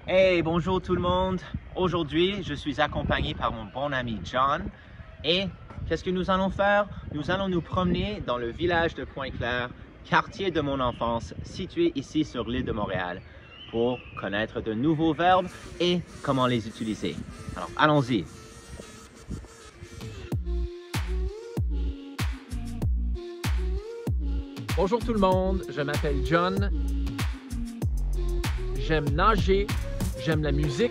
Hey, bonjour tout le monde. Aujourd'hui, je suis accompagné par mon bon ami John. Et qu'est-ce que nous allons faire? Nous allons nous promener dans le village de Pointe-Claire, quartier de mon enfance, situé ici sur l'île de Montréal, pour connaître de nouveaux verbes et comment les utiliser. Alors, allons-y. Bonjour tout le monde, je m'appelle John. J'aime nager, j'aime la musique,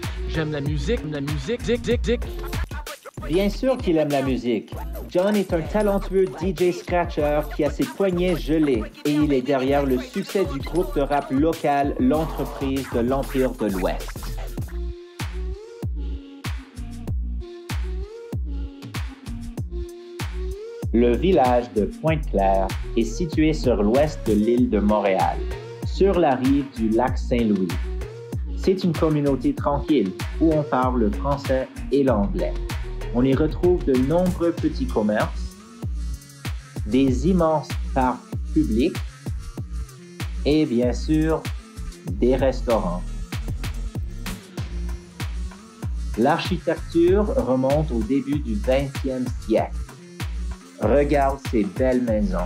zic. Bien sûr qu'il aime la musique. John est un talentueux DJ scratcher qui a ses poignets gelés et il est derrière le succès du groupe de rap local L'Entreprise de l'Empire de l'Ouest. Le village de Pointe-Claire est situé sur l'ouest de l'île de Montréal, sur la rive du lac Saint-Louis. C'est une communauté tranquille où on parle le français et l'anglais. On y retrouve de nombreux petits commerces, des immenses parcs publics et bien sûr des restaurants. L'architecture remonte au début du 20e siècle. Regarde ces belles maisons.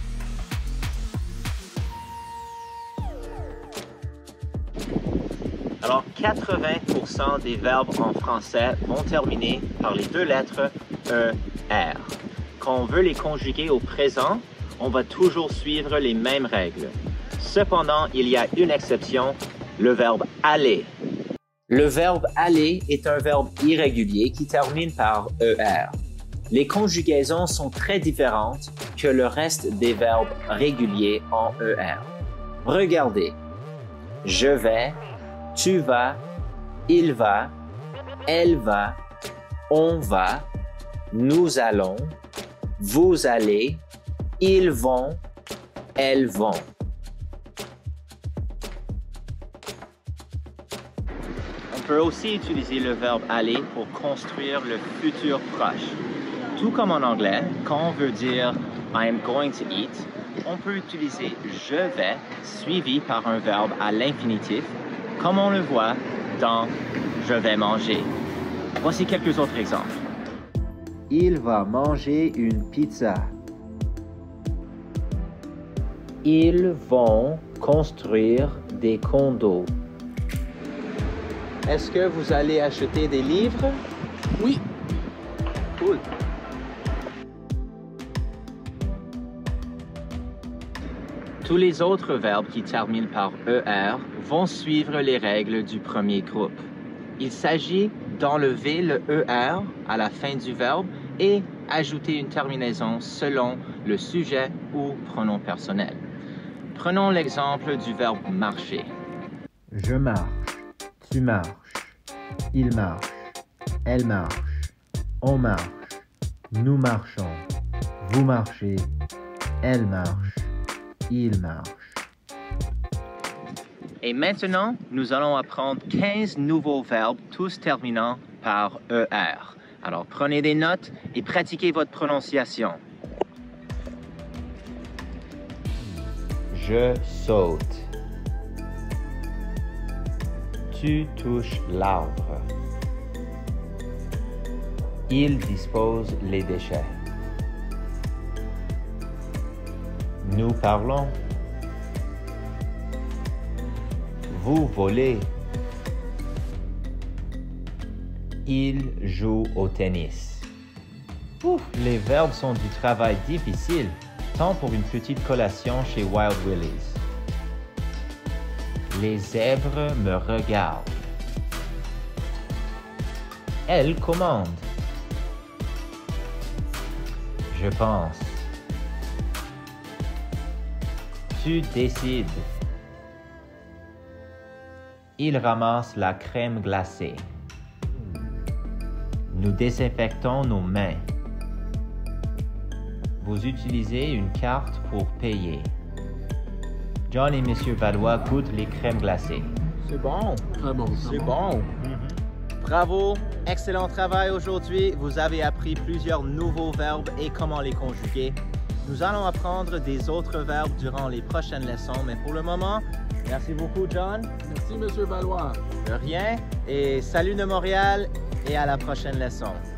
Alors, 80% des verbes en français vont terminer par les deux lettres ER. Quand on veut les conjuguer au présent, on va toujours suivre les mêmes règles. Cependant, il y a une exception, le verbe aller. Le verbe aller est un verbe irrégulier qui termine par ER. Les conjugaisons sont très différentes que le reste des verbes réguliers en ER. Regardez. Je vais, tu vas, il va, elle va, on va, nous allons, vous allez, ils vont, elles vont. On peut aussi utiliser le verbe aller pour construire le futur proche. Tout comme en anglais, quand on veut dire I am going to eat, on peut utiliser je vais suivi par un verbe à l'infinitif, comme on le voit dans je vais manger. Voici quelques autres exemples. Il va manger une pizza. Ils vont construire des condos. Est-ce que vous allez acheter des livres? Oui. Cool. Tous les autres verbes qui terminent par ER vont suivre les règles du premier groupe. Il s'agit d'enlever le ER à la fin du verbe et ajouter une terminaison selon le sujet ou pronom personnel. Prenons l'exemple du verbe marcher. Je marche, tu marches, il marche, elle marche, on marche, nous marchons, vous marchez, elle marche. Il marche. Et maintenant, nous allons apprendre 15 nouveaux verbes, tous terminant par ER. Alors, prenez des notes et pratiquez votre prononciation. Je saute. Tu touches l'arbre. Il dispose les déchets. Nous parlons. Vous volez. Il joue au tennis. Ouf, les verbes sont du travail difficile, tant pour une petite collation chez Wild Willys. Les zèbres me regardent. Elles commandent. Je pense. Tu décides. Il ramasse la crème glacée. Nous désinfectons nos mains. Vous utilisez une carte pour payer. John et Monsieur Valois goûtent les crèmes glacées. C'est bon. Très bon. C'est bon. Bravo, excellent travail aujourd'hui. Vous avez appris plusieurs nouveaux verbes et comment les conjuguer. Nous allons apprendre des autres verbes durant les prochaines leçons, mais pour le moment, Merci beaucoup, John. Merci, Monsieur Valois. De rien. Et salut de Montréal et à la prochaine leçon.